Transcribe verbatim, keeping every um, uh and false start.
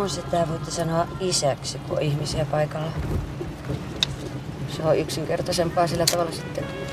Mun sitä voitte sanoa isäksi, kun on ihmisiä paikalla. Se on yksinkertaisempaa sillä tavalla sitten.